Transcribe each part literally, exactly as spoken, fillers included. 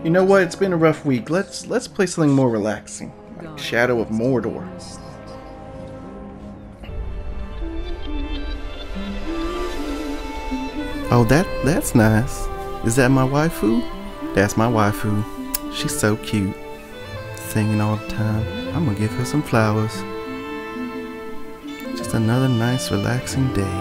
You know what? It's been a rough week. Let's let's play something more relaxing, like Shadow of Mordor. Oh, that that's nice. Is that my waifu? That's my waifu. She's so cute. Singing all the time. I'm gonna give her some flowers. Just another nice, relaxing day.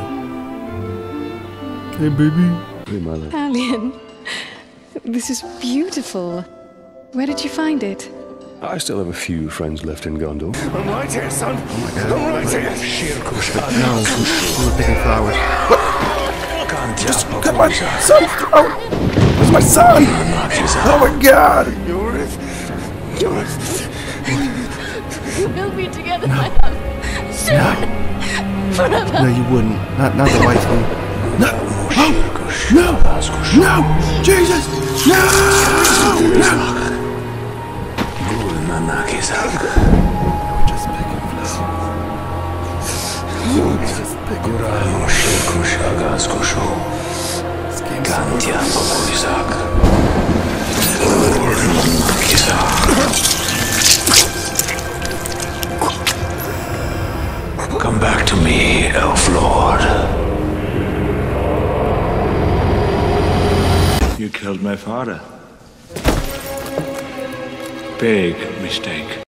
Hey, baby. Hey, my love. Alien, this is beautiful. Where did you find it? I still have a few friends left in Gondor. I'm right here, son. Oh my God. I'm right here. No, we were picking flowers. What? Just cut my son's throat! Where's my son? Oh my God! You're it. You're it. We'll be together, No. my love. Soon. No. Forever. No, you wouldn't. Not, not the waifu. No! Oh! No! No! Jesus! No! No! We're just picking flowers. Just picking flowers. This game's Come back to me, Elf Lord. You killed my father. Big mistake.